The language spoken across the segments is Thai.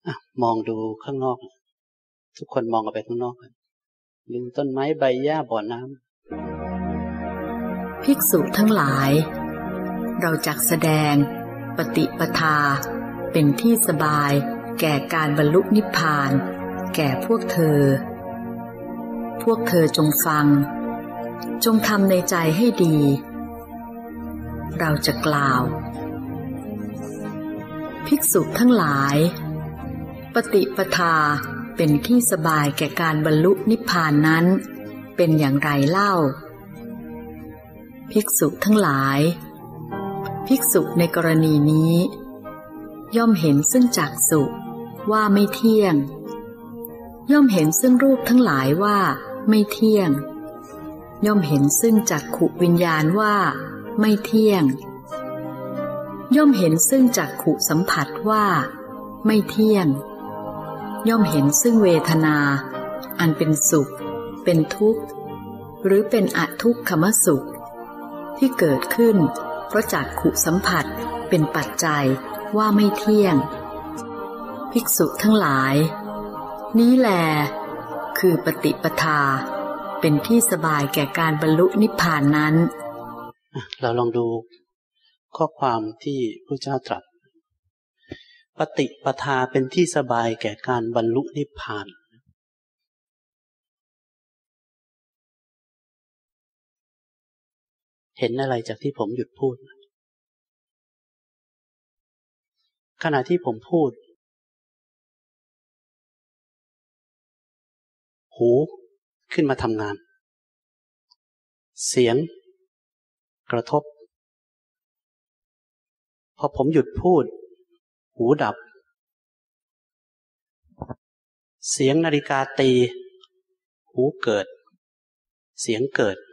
มองดูข้างนอกทุกคนมองออกไปข้างนอกดูต้นไม้ใบหญ้าบ่อน้ำภิกษุทั้งหลายเราจักแสดงปฏิปทาเป็นที่สบายแก่การบรรลุนิพพานแก่พวกเธอจงฟังจงทำในใจให้ดีเราจะกล่าวภิกษุทั้งหลายปฏิปทาเป็นที่สบายแก่การบรรลุนิพพานนั้นเป็นอย่างไรเล่าภิกษุทั้งหลายภิกษุในกรณีนี้ย่อมเห็นซึ่งจักษุว่าไม่เที่ยงย่อมเห็นซึ่งรูปทั้งหลายว่าไม่เที่ยงย่อมเห็นซึ่งจักขุวิญญาณว่าไม่เที่ยงย่อมเห็นซึ่งจักขุสัมผัสว่าไม่เที่ยงย่อมเห็นซึ่งเวทนาอันเป็นสุขเป็นทุกข์หรือเป็นอทุกขมสุขที่เกิดขึ้นเพราะจักขุสัมผัสเป็นปัจจัยว่าไม่เที่ยงภิกษุทั้งหลายนี้แลคือปฏิปทาเป็นที่สบายแก่การบรรลุนิพพานนั้นเราลองดูข้อความที่พระเจ้าตรัสปฏิปทาเป็นที่สบายแก่การบรรลุนิพพานเห็นอะไรจากที่ผมหยุดพูดขณะที่ผมพูดหูขึ้นมาทำงานเสียงกระทบพอผมหยุดพูดหูดับเสียงนาฬิกาตีหูเกิดเสียงเกิด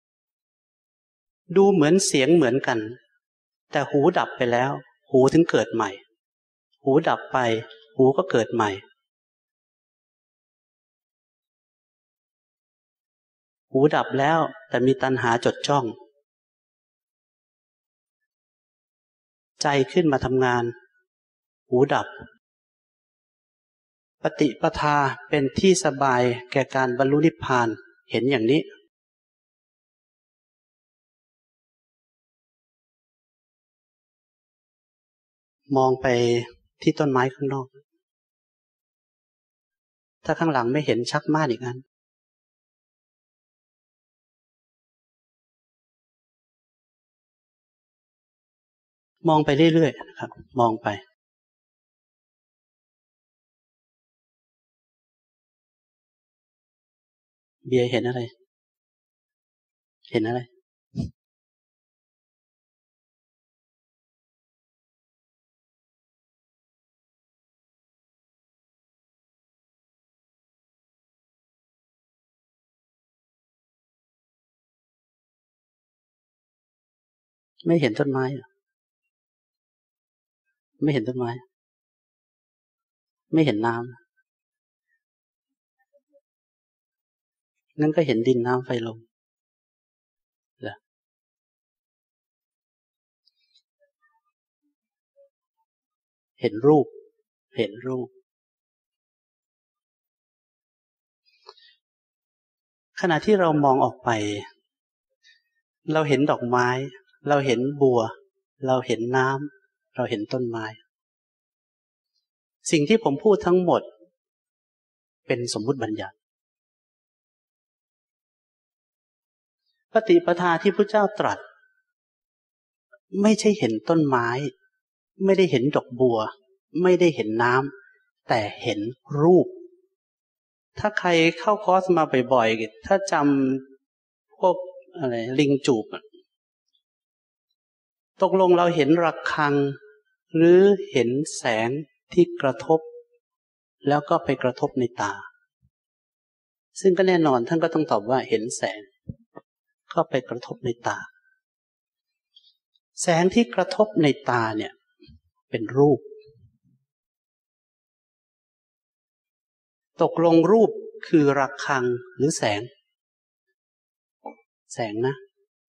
ดูเหมือนเสียงเหมือนกันแต่หูดับไปแล้วหูถึงเกิดใหม่หูดับไปหูก็เกิดใหม่หูดับแล้วแต่มีตัณหาจดจ้องใจขึ้นมาทำงานหูดับปฏิปทาเป็นที่สบายแก่การบรรลุนิพพานเห็นอย่างนี้มองไปที่ต้นไม้ข้างนอกถ้าข้างหลังไม่เห็นชักม่านอีกอันมองไปเรื่อยๆนะครับมองไปเบียร์เห็นอะไรเห็นอะไรไม่เห็นต้นไม้ไม่เห็นต้นไม้ไม่เห็นน้ำงั้นก็เห็นดินน้ำไฟลมเหรอเห็นรูปเห็นรูปขณะที่เรามองออกไปเราเห็นดอกไม้เราเห็นบัวเราเห็นน้ำเราเห็นต้นไม้สิ่งที่ผมพูดทั้งหมดเป็นสมมุติบัญญัติปฏิปทาที่พระเจ้าตรัสไม่ใช่เห็นต้นไม้ไม่ได้เห็นดอกบัวไม่ได้เห็นน้ำแต่เห็นรูปถ้าใครเข้าคอร์สมาบ่อยๆถ้าจำพวกอะไรลิงจูบตกลงเราเห็นระฆังหรือเห็นแสงที่กระทบแล้วก็ไปกระทบในตาซึ่งก็แน่นอนท่านก็ต้องตอบว่าเห็นแสงก็ไปกระทบในตาแสงที่กระทบในตาเนี่ยเป็นรูปตกลงรูปคือระฆังหรือแสงแสงนะ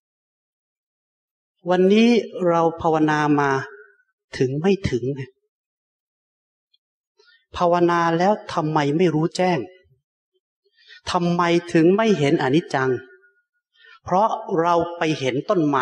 วันนี้เราภาวนามาถึงไม่ถึงภาวนาแล้วทำไมไม่รู้แจ้งทำไมถึงไม่เห็นอนิจจังเพราะเราไปเห็นต้นไม้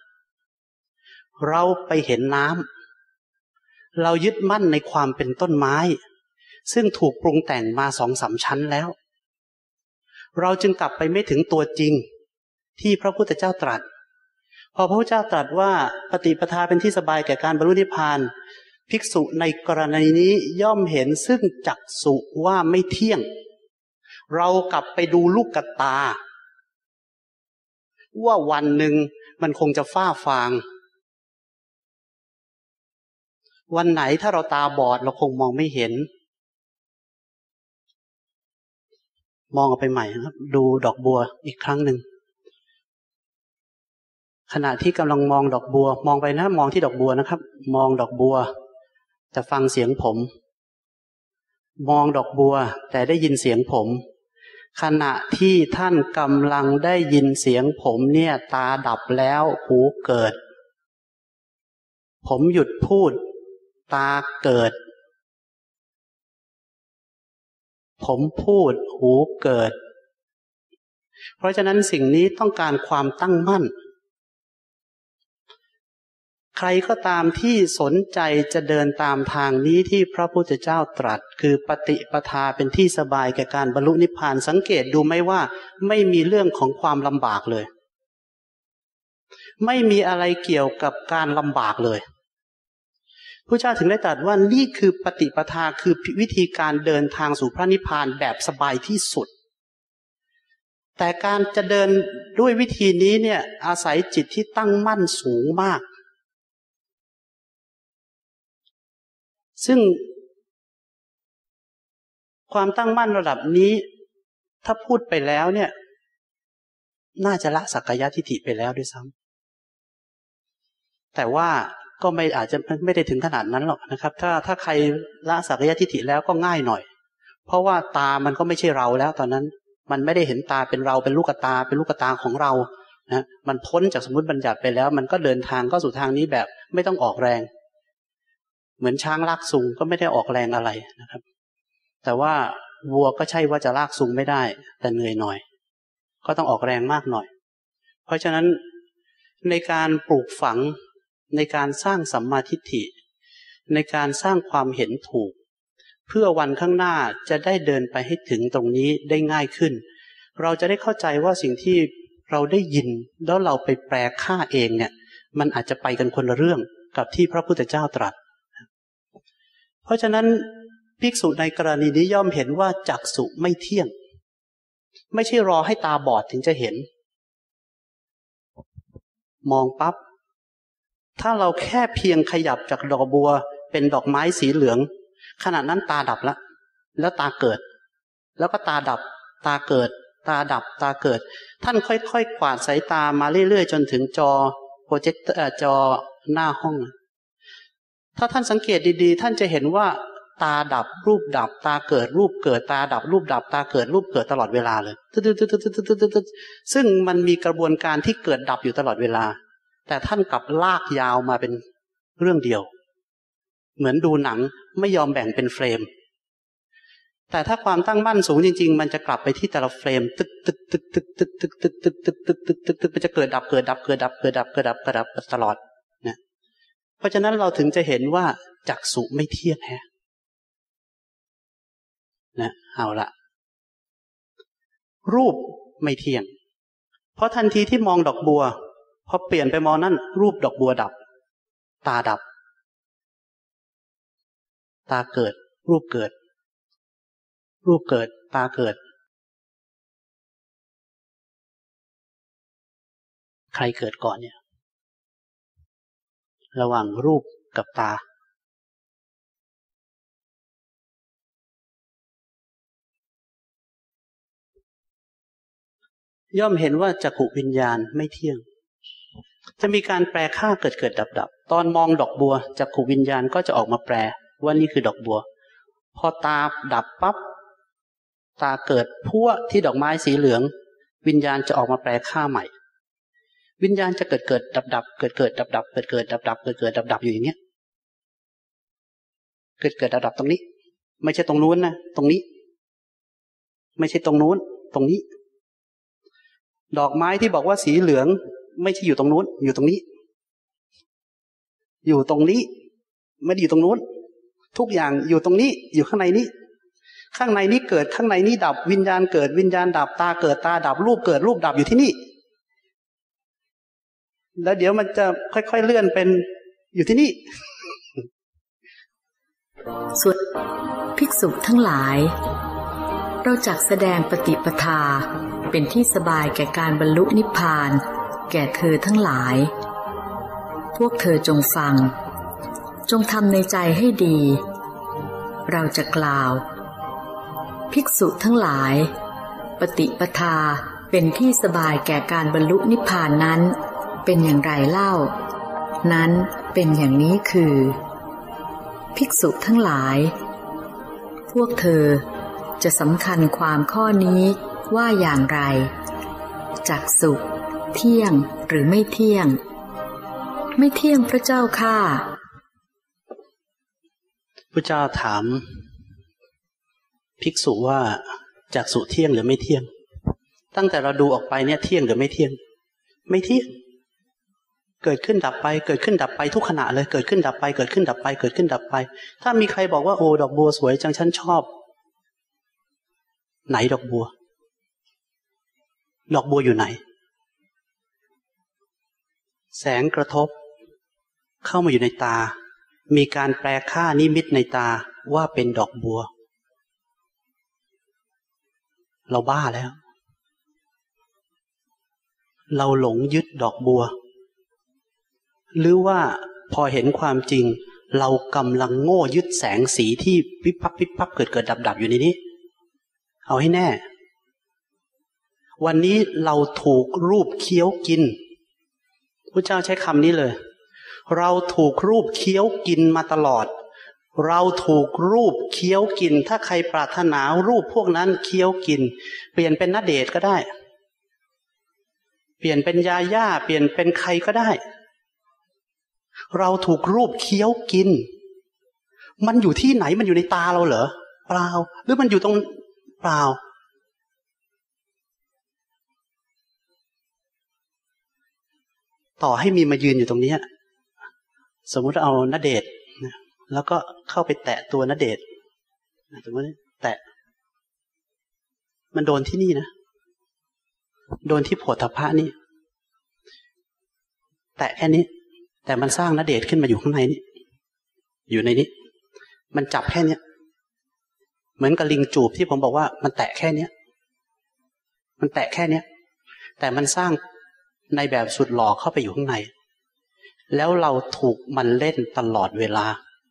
เราไปเห็นน้ำเรายึดมั่นในความเป็นต้นไม้ซึ่งถูกปรุงแต่งมา2-3 ชั้นแล้วเราจึงกลับไปไม่ถึงตัวจริงที่พระพุทธเจ้าตรัสพอพระพุทธเจ้าตรัสว่าปฏิปทาเป็นที่สบายแก่การบรรลุนิพพานภิกษุในกรณีนี้ย่อมเห็นซึ่งจักษุว่าไม่เที่ยงเรากลับไปดูลูกกตาว่าวันหนึ่งมันคงจะฟ้าฟางวันไหนถ้าเราตาบอดเราคงมองไม่เห็นมองออกไปใหม่ครับดูดอกบัวอีกครั้งหนึ่งขณะที่กำลังมองดอกบัวมองไปนะมองที่ดอกบัวนะครับมองดอกบัวแต่ฟังเสียงผมมองดอกบัวแต่ได้ยินเสียงผมขณะที่ท่านกำลังได้ยินเสียงผมเนี่ยตาดับแล้วหูเกิดผมหยุดพูดตาเกิดผมพูดหูเกิดเพราะฉะนั้นสิ่งนี้ต้องการความตั้งมั่นใครก็ตามที่สนใจจะเดินตามทางนี้ที่พระพุทธเจ้าตรัสคือปฏิปทาเป็นที่สบายแก่การบรรลุนิพพานสังเกตดูไหมว่าไม่มีเรื่องของความลำบากเลยไม่มีอะไรเกี่ยวกับการลำบากเลยพระเจ้าถึงได้ตรัสว่านี่คือปฏิปทาคือวิธีการเดินทางสู่พระนิพพานแบบสบายที่สุดแต่การจะเดินด้วยวิธีนี้เนี่ยอาศัยจิตที่ตั้งมั่นสูงมากซึ่งความตั้งมั่นระดับนี้ถ้าพูดไปแล้วเนี่ยน่าจะละสักกายทิฏฐิไปแล้วด้วยซ้ำแต่ว่าก็ไม่อาจจะไม่ได้ถึงขนาดนั้นหรอกนะครับถ้าใครละสักกายทิฏฐิแล้วก็ง่ายหน่อยเพราะว่าตามันก็ไม่ใช่เราแล้วตอนนั้นมันไม่ได้เห็นตาเป็นเราเป็นลูกตาเป็นลูกตาของเรานะมันพ้นจากสมมติบัญญัติไปแล้วมันก็เดินทางก็สู่ทางนี้แบบไม่ต้องออกแรงเหมือนช้างลากซุงก็ไม่ได้ออกแรงอะไรนะครับแต่ว่าวัวก็ใช่ว่าจะลากซุงไม่ได้แต่เหนื่อยหน่อยก็ต้องออกแรงมากหน่อยเพราะฉะนั้นในการปลูกฝังในการสร้างสัมมาทิฏฐิในการสร้างความเห็นถูกเพื่อวันข้างหน้าจะได้เดินไปให้ถึงตรงนี้ได้ง่ายขึ้นเราจะได้เข้าใจว่าสิ่งที่เราได้ยินแล้วเราไปแปลค่าเองเนี่ยมันอาจจะไปกันคนละเรื่องกับที่พระพุทธเจ้าตรัสเพราะฉะนั้นภิกษุในกรณีนี้ย่อมเห็นว่าจักษุไม่เที่ยงไม่ใช่รอให้ตาบอดถึงจะเห็นมองปั๊บถ้าเราแค่เพียงขยับจากดอกบัวเป็นดอกไม้สีเหลืองขณะนั้นตาดับแล้วตาเกิดแล้วก็ตาดับตาเกิดตาดับตาเกิดท่านค่อยๆกวาดสายตามาเรื่อยๆจนถึงจอโปรเจคเตอร์จอหน้าห้องถ้าท่านสังเกตดีๆท่านจะเห็นว่าตาดับรูปดับตาเกิดรูปเกิดตาดับรูปดับตาเกิดรูปเกิดตลอดเวลาเลยซึ่งมันมีกระบวนการที่เกิดดับอยู่ตลอดเวลาแต่ท่านกลับลากยาวมาเป็นเรื่องเดียวเหมือนดูหนังไม่ยอมแบ่งเป็นเฟรมแต่ถ้าความตั้งมั่นสูงจริงๆมันจะกลับไปที่แต่ละเฟรมตึกมันจะเกิดดับเกิดดับเกิดดับเกิดดับเกิดดับเกิดดับตลอดนะเพราะฉะนั้นเราถึงจะเห็นว่าจักษุไม่เที่ยงแฮะนะเอาละรูปไม่เที่ยงเพราะทันทีที่มองดอกบัวพอเปลี่ยนไปมองนั่นรูปดอกบัวดับตาดับตาเกิดรูปเกิดรูปเกิดตาเกิดใครเกิดก่อนเนี่ยระหว่างรูปกับตาย่อมเห็นว่าจักขุวิญญาณไม่เที่ยงจะมีการแปลค่าเกิดดับตอนมองดอกบัวจักขุวิญญาณก็จะออกมาแปลว่านี่คือดอกบัวพอตาดับปั๊บตาเกิดพั่วที่ดอกไม้สีเหลืองวิญญาณจะออกมาแปลค่าใหม่วิญญาณจะเกิดดับเกิดดับเกิดดับเกิดดับอยู่อย่างเงี้ยเกิดดับตรงนี้ไม่ใช่ตรงนู้นนะตรงนี้ไม่ใช่ตรงนู้นตรงนี้ดอกไม้ที่บอกว่าสีเหลืองไม่ใช่อยู่ตรงนู้นอยู่ตรงนี้อยู่ตรงนี้ไม่ได้อยู่ตรงนู้นทุกอย่างอยู่ตรงนี้อยู่ข้างในนี้ข้างในนี้เกิดข้างในนี้ดับวิญญาณเกิดวิญญาณดับตาเกิดตาดับรูปเกิดรูปดับอยู่ที่นี่แล้วเดี๋ยวมันจะค่อยๆเลื่อนเป็นอยู่ที่นี่ส่วนภิกษุทั้งหลายเราจักแสดงปฏิปทาเป็นที่สบายแก่การบรรลุนิพพานแก่เธอทั้งหลายพวกเธอจงฟังจงทำในใจให้ดีเราจะกล่าวภิกษุทั้งหลายปฏิปทาเป็นที่สบายแก่การบรรลุนิพพานนั้นเป็นอย่างไรเล่านั้นเป็นอย่างนี้คือภิกษุทั้งหลายพวกเธอจะสำคัญความข้อนี้ว่าอย่างไรจักสุเที่ยงหรือไม่เที่ยงไม่เที่ยงพระเจ้าข้าพระเจ้าถามภิกษุว่าจักสุเที่ยงหรือไม่เที่ยงตั้งแต่เราดูออกไปเนี่ยเที่ยงหรือไม่เที่ยงไม่เที่ยงเกิดขึ้นดับไปเกิดขึ้นดับไปทุกขณะเลยเกิดขึ้นดับไปเกิดขึ้นดับไปเกิดขึ้นดับไปถ้ามีใครบอกว่าโอ้ดอกบัวสวยจังฉันชอบไหนดอกบัวดอกบัวอยู่ไหนแสงกระทบเข้ามาอยู่ในตามีการแปลค่านิมิตในตาว่าเป็นดอกบัวเราบ้าแล้วเราหลงยึดดอกบัวหรือว่าพอเห็นความจริงเรากำลังโง่ยึดแสงสีที่วิบวับวิบวับเกิดดับอยู่ในนี้เอาให้แน่วันนี้เราถูกรูปเคี้ยวกินพระเจ้าใช้คำนี้เลยเราถูกรูปเคี้ยวกินมาตลอดเราถูกรูปเคี้ยวกินถ้าใครปรารถนารูปพวกนั้นเคี้ยวกินเปลี่ยนเป็นณเดชน์ก็ได้เปลี่ยนเป็นยาย่าเปลี่ยนเป็นใครก็ได้เราถูกรูปเคี้ยวกินมันอยู่ที่ไหนมันอยู่ในตาเราเหรอเปล่าหรือมันอยู่ตรงเปล่าต่อให้มีมายืนอยู่ตรงนี้สมมุติเอาณเดชน์แล้วก็เข้าไปแตะตัวณเดชน์สมมติแตะมันโดนที่นี่นะโดนที่โผฏฐัพพะนี่แตะแค่นี้แต่มันสร้างณเดชน์ขึ้นมาอยู่ข้างในนี้อยู่ในนี้มันจับแค่นี้เหมือนกับลิงจูบที่ผมบอกว่ามันแตะแค่นี้มันแตะแค่นี้แต่มันสร้างในแบบสุดหล่อเข้าไปอยู่ข้างในแล้วเราถูกมันเล่นตลอดเวลา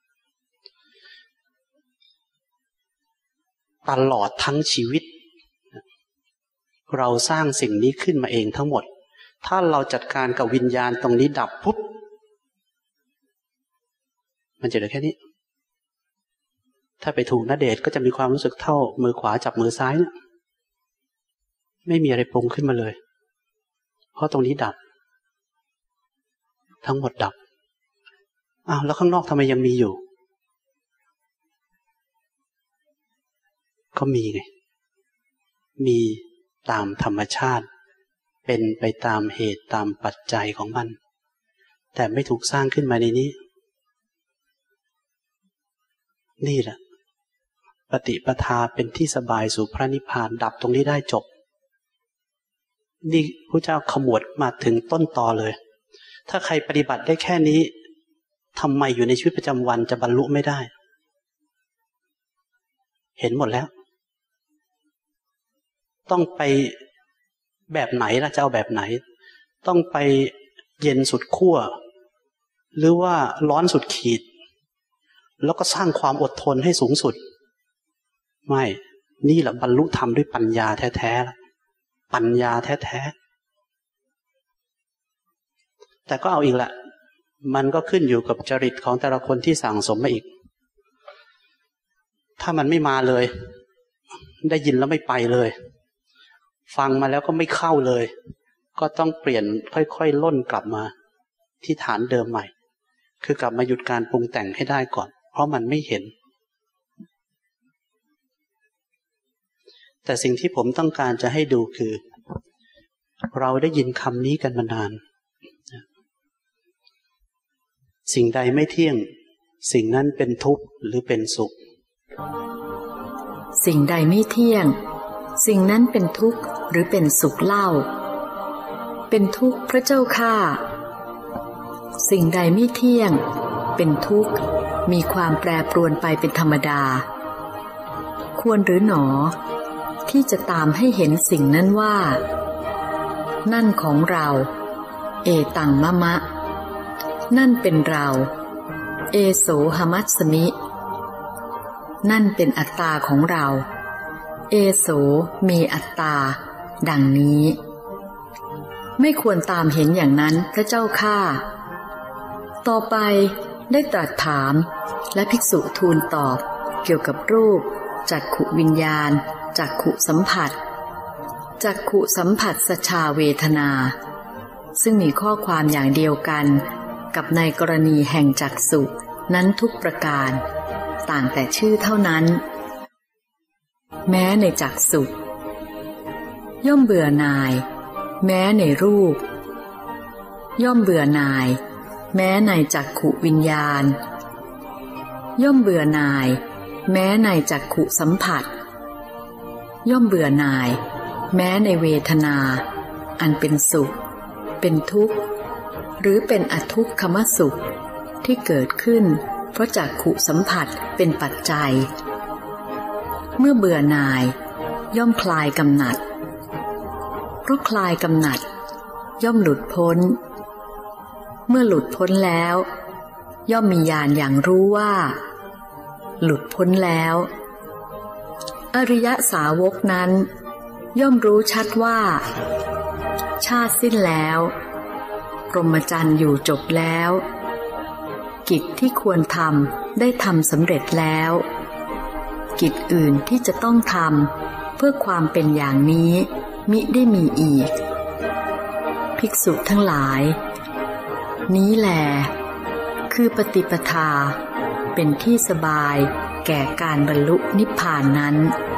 ตลอดทั้งชีวิตเราสร้างสิ่งนี้ขึ้นมาเองทั้งหมดถ้าเราจัดการกับวิญญาณตรงนี้ดับปุ๊บมันจะเหลือแค่นี้ถ้าไปถูกณเดชน์ก็จะมีความรู้สึกเท่ามือขวาจับมือซ้ายนะไม่มีอะไรปรุงขึ้นมาเลยเพราะตรงนี้ดับทั้งหมดดับอ้าวแล้วข้างนอกทำไมยังมีอยู่ก็มีไงมีตามธรรมชาติเป็นไปตามเหตุตามปัจจัยของมันแต่ไม่ถูกสร้างขึ้นมาในนี้นี่แหละปฏิปทาเป็นที่สบายสู่พระนิพพานดับตรงนี้ได้จบนี่พระเจ้าขมวดมาถึงต้นตอเลยถ้าใครปฏิบัติได้แค่นี้ทำไมอยู่ในชีวิตประจำวันจะบรรลุไม่ได้เห็นหมดแล้วต้องไปแบบไหนล่ะจะเอาแบบไหนต้องไปเย็นสุดขั้วหรือว่าร้อนสุดขีดแล้วก็สร้างความอดทนให้สูงสุดไม่นี่แหละบรรลุธรรมด้วยปัญญาแท้ๆละปัญญาแท้ๆแต่ก็เอาอีกละมันก็ขึ้นอยู่กับจริตของแต่ละคนที่สั่งสมมาอีกถ้ามันไม่มาเลยได้ยินแล้วไม่ไปเลยฟังมาแล้วก็ไม่เข้าเลยก็ต้องเปลี่ยนค่อยๆล่นกลับมาที่ฐานเดิมใหม่คือกลับมาหยุดการปรุงแต่งให้ได้ก่อนเพราะมันไม่เห็นแต่สิ่งที่ผมต้องการจะให้ดูคือเราได้ยินคำนี้กันมานานสิ่งใดไม่เที่ยงสิ่งนั้นเป็นทุกข์หรือเป็นสุขสิ่งใดไม่เที่ยงสิ่งนั้นเป็นทุกข์หรือเป็นสุขเล่าเป็นทุกข์พระเจ้าข้าสิ่งใดไม่เที่ยงเป็นทุกข์มีความแปรปรวนไปเป็นธรรมดาควรหรือหนอที่จะตามให้เห็นสิ่งนั้นว่านั่นของเราเอตังมะมะนั่นเป็นเราเอโสหมัสสมินั่นเป็นอัตตาของเราเอโสมีอัตตาดังนี้ไม่ควรตามเห็นอย่างนั้นพระเจ้าข้าต่อไปได้ตรัสถามและภิกษุทูลตอบเกี่ยวกับรูปจักขุวิญญาณจักขุสัมผัสจักขุสัมผัสสชาเวทนาซึ่งมีข้อความอย่างเดียวกันกับในกรณีแห่งจักษุนั้นทุกประการต่างแต่ชื่อเท่านั้นแม้ในจักษุย่อมเบื่อหน่ายแม้ในรูปย่อมเบื่อหน่ายแม้ในจักขุวิญญาณย่อมเบื่อหน่ายแม้ในจักขุสัมผัสย่อมเบื่อหน่ายแม้ในเวทนาอันเป็นสุขเป็นทุกข์หรือเป็นอทุกขมสุขที่เกิดขึ้นเพราะจักขุสัมผัสเป็นปัจจัยเมื่อเบื่อหน่ายย่อมคลายกำหนัดเพราะคลายกำหนัดย่อมหลุดพ้นเมื่อหลุดพ้นแล้วย่อมมีญาณอย่างรู้ว่าหลุดพ้นแล้วอริยสาวกนั้นย่อมรู้ชัดว่าชาติสิ้นแล้วพรหมจรรย์อยู่จบแล้วกิจที่ควรทำได้ทำสำเร็จแล้วกิจอื่นที่จะต้องทำเพื่อความเป็นอย่างนี้มิได้มีอีกภิกษุทั้งหลายนี้แลคือปฏิปทาเป็นที่สบายแก่การบรรลุนิพพานนั้น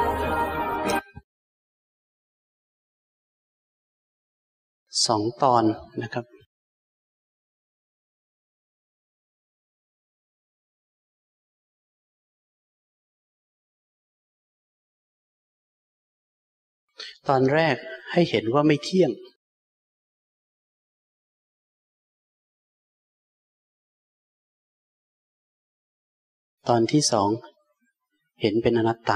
2 ตอนนะครับตอนแรกให้เห็นว่าไม่เที่ยงตอนที่2เห็นเป็นอนัตตา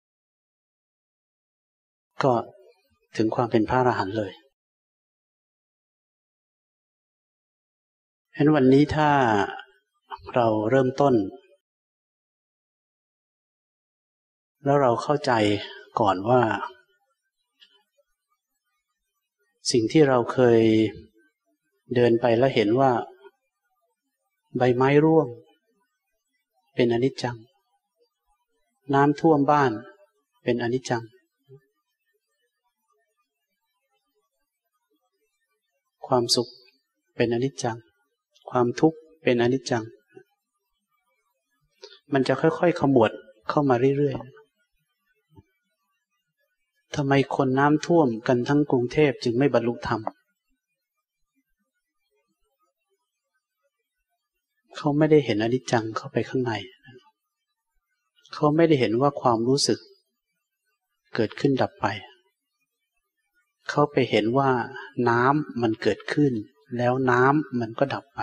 ก็ถึงความเป็นพระอรหันต์เลยฉะนั้นวันนี้ถ้าเราเริ่มต้นแล้วเราเข้าใจก่อนว่าสิ่งที่เราเคยเดินไปแล้วเห็นว่าใบไม้ร่วงเป็นอนิจจังน้ำท่วมบ้านเป็นอนิจจังความสุขเป็นอนิจจังความทุกข์เป็นอนิจจังมันจะค่อยๆขมวดเข้ามาเรื่อยๆทำไมคนน้ำท่วมกันทั้งกรุงเทพจึงไม่บรรลุธรรมเขาไม่ได้เห็นอนิจจังเข้าไปข้างในเขาไม่ได้เห็นว่าความรู้สึกเกิดขึ้นดับไปเขาไปเห็นว่าน้ำมันเกิดขึ้นแล้วน้ำมันก็ดับไป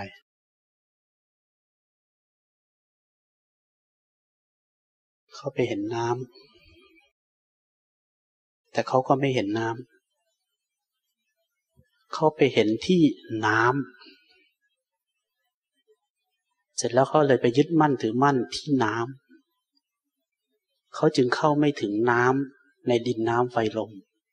เขาไปเห็นน้ำแต่เขาก็ไม่เห็นน้ำเขาไปเห็นที่น้ำเสร็จแล้วเขาเลยไปยึดมั่นถือมั่นที่น้ำเขาจึงเข้าไม่ถึงน้ำในดินน้ำไฟลม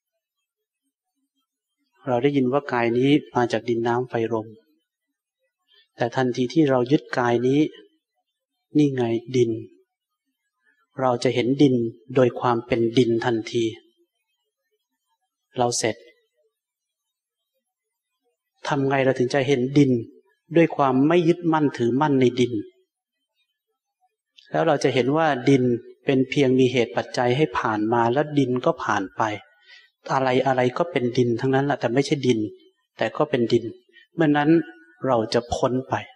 เราได้ยินว่ากายนี้มาจากดินน้ำไฟลมแต่ทันทีที่เรายึดกายนี้นี่ไงดินเราจะเห็นดินโดยความเป็นดินทันทีเราเสร็จทำไงเราถึงจะเห็นดินด้วยความไม่ยึดมั่นถือมั่นในดินแล้วเราจะเห็นว่าดินเป็นเพียงมีเหตุปัจจัยให้ผ่านมาแล้วดินก็ผ่านไปอะไรอะไรก็เป็นดินทั้งนั้นแหละแต่ไม่ใช่ดินแต่ก็เป็นดินเมื่อนั้นเราจะพ้นไป